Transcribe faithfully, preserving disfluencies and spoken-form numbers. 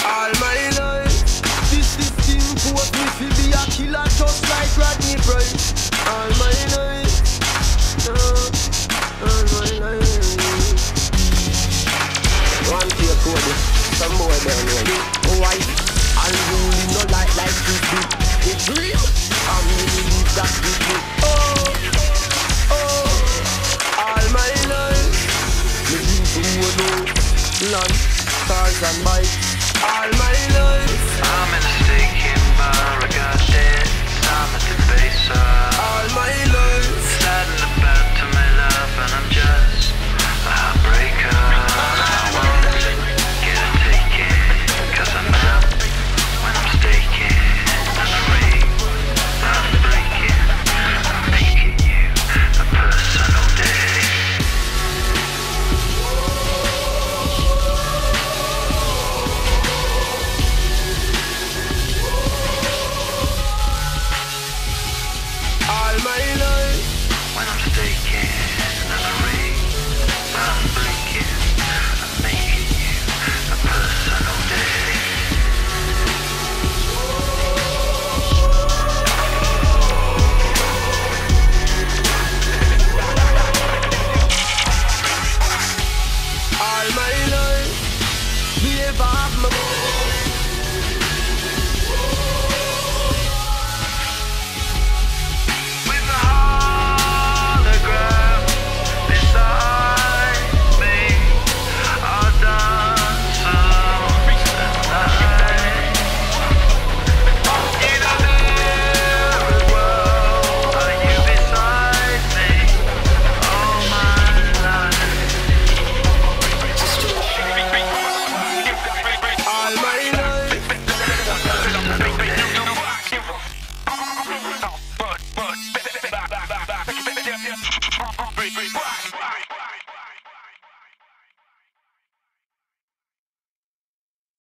all my life. This is thing force me to be a killer just like Rodney Price. All my life, uh, all my life. One tier code, some boy down here. White, unruly, no light like this do. It's real, I'm really leave that with you. Oh, oh, all my life. Me people who know land, cars and bikes. All my life. I'm in a stick in bar, I got dead. I'm at the base. All my life.